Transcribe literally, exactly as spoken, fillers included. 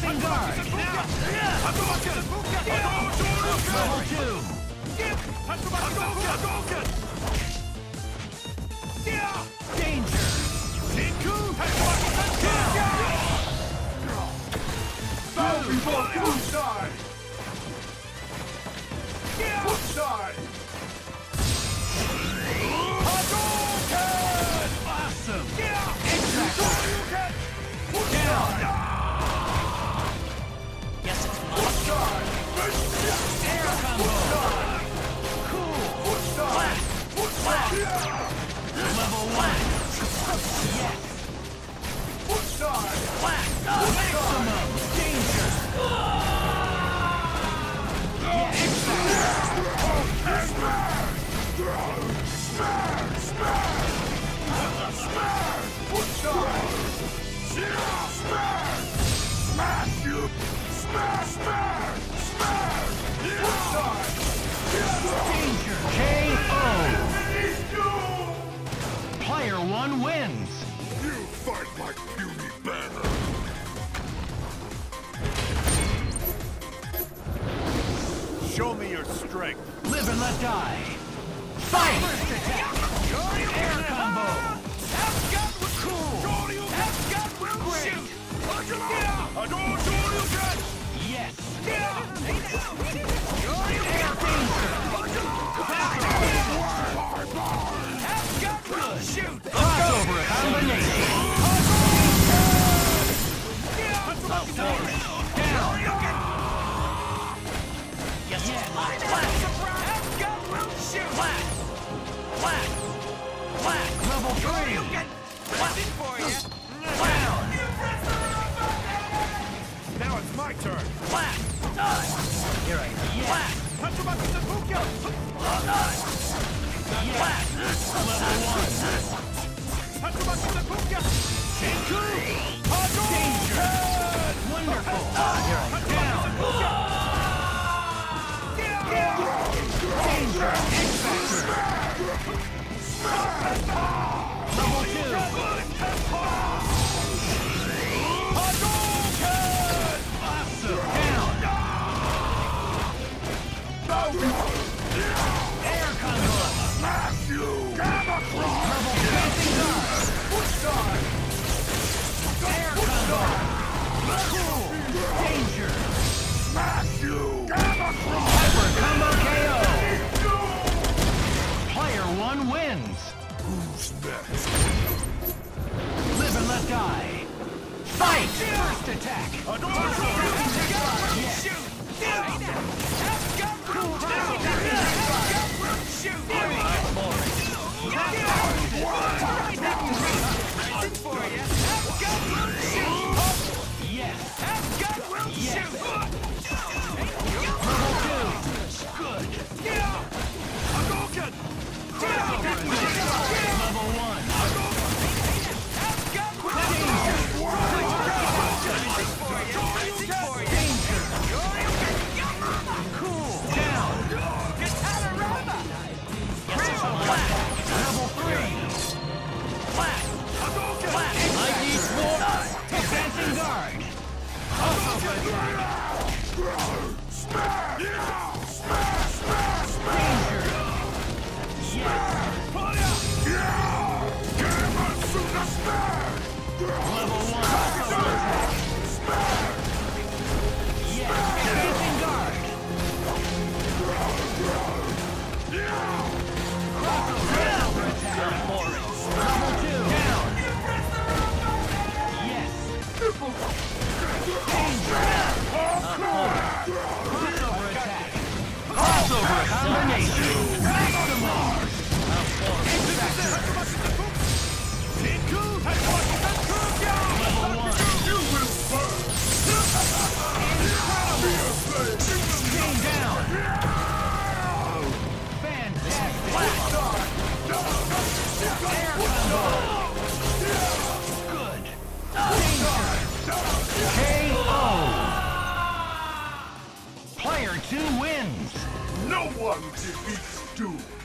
Advancing guard. Level two. Danger. Bow before Full-Side! Full-Side! Awesome. Full-Side! Yes, it's mine. Full-Side! Air combo. Cool. Full-Side! Full-Side! Level one. Yes. Full-Side! Maximum. Danger. Yes. Full-Side! Smash you! Smash, smash, smash! Full-Side! Danger. K O. Player one wins. You fight like Puny Banner! Show me your strength! Live and let die. Fight. First attack. Air combo. Cool. Great. Yes. Air danger. Good. Crossover combination. Up forward. Down. Yes. Yes. Flat. Flat. Flat. Level three. Down. Now it's my turn! Flat. Here I am. Yes. Flat. Yes. Level one. Danger. Wonderful. Here I am. Down. Danger. Level two. Awesome. Down. Air combo. Smash you! Gamma Cross! Level dancing guard. Full-Side! Air combo. Cool. Danger. Smash you! Gamma Cross! Hyper combo K O. Player one wins. Who's next? Live and let die. Fight! First attack. Yes. Cool. Yes. Yes. Level two. Good. Level one. Danger. Cool. Down. Yes, it's a flat. Level three. Flat. Flat. I need more. Advancing guard. Also good. Smash! Smash! Smash! Smash! Danger. Yes. Gamma-Suka Smash! Level one. Yes. Advancing guard. Crossover attack. Level two. Down. Yes. Danger. Crossover attack. Crossover combination. Maximum. Level one. You will burn! Chain down. Fantastic. Air combo. Good. Danger. K O. Player two wins. No one defeats Doom!